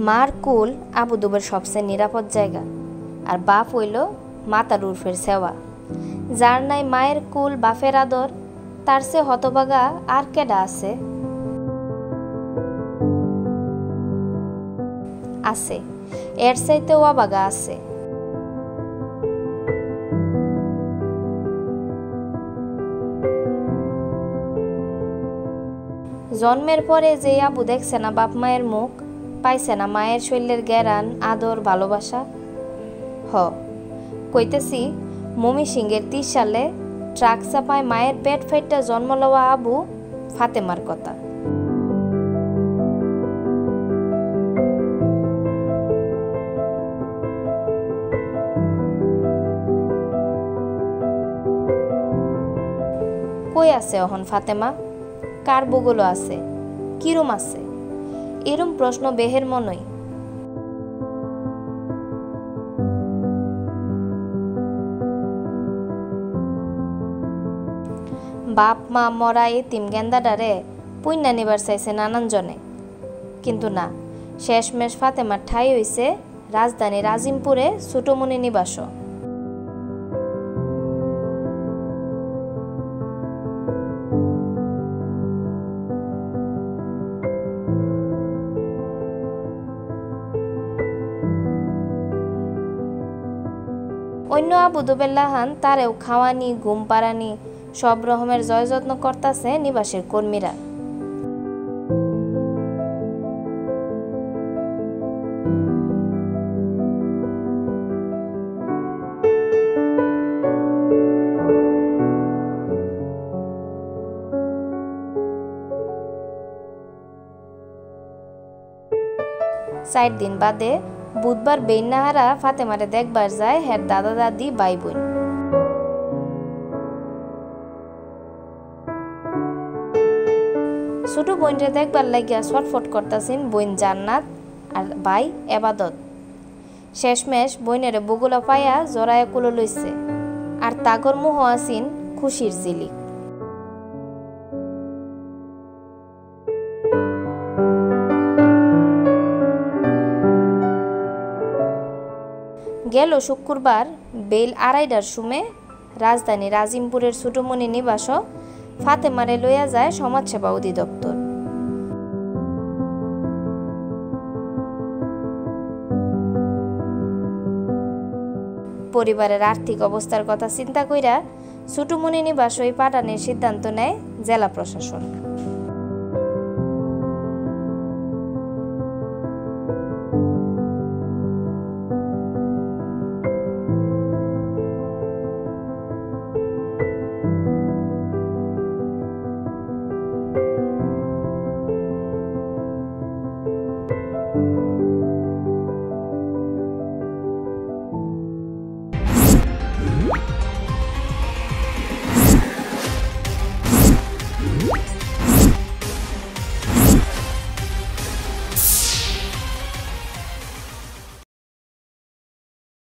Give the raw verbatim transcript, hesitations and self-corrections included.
মার কুল আবু দুবের সবচেয়ে নিরাপদ জায়গা, আর বাপ হইল মাতার উর্ফের সেওয়া। যার নাই মায়ের কুল বাপের আদর, তার সে হতবাগা আর কেডা আছে? আছে, এর চাইতে ওয়াবাগা আছে। জন্মের পরে যে আবু দেখছে না বাপ মায়ের মুখ, পাইছে না মায়ের শৈলের জ্ঞান, আদর, ভালোবাসা। হ কইতেছি, মমি সিংয়ের তিরিশ সালে ট্রাক চাপায় মায়ের পেট ফাইটটা জন্ম লওয়া আবু ফাতেমার কথা। কই আছে অহন ফাতেমা? কার বুগুলো আছে? কিরম আছে? এরম প্রশ্ন বেহের মনই। বাপ মা মরা এতিম গেন্দাডারে পুইন্না নিবার চাইছে নানান জনে, কিন্তু না, শেষমেশ ফাতেমার ঠাই হইছে রাজধানীর আজিমপুরে ছোটমণি নিবাস। অন্য আবু দুবেল্লাহান তারেও খাওয়ানি, ঘুম পাড়ানি, সব রকমের জয় যত্ন করতেছে নিবাসের কর্মীরা। চার দিন বাদে বুধবার বেইনাহারা ফাতেমারে দেখবার যায় হের দাদা দাদি ভাই বোন। ছোট বোনরে দেখবার লাগিয়া ছটফট করতেছেন বোন জান্নাত আর ভাই এবাদত। শেষমেশ বোনেরে বুগুলা পাইয়া জড়ায় কুলো লইছে, আর তাগর মুহ আসিন খুশির জিলিক। গেল শুক্রবার বেল আড়াইটার সুমে রাজধানীর আজিমপুরের ছোটমণি নিবাস ফাতেমারে লইয়া যায় সমাজসেবা অধিদপ্তর। পরিবারের আর্থিক অবস্থার কথা চিন্তা কইরা ছোটমণি নিবাস ওই পাঠানোর সিদ্ধান্ত নেয় জেলা প্রশাসন।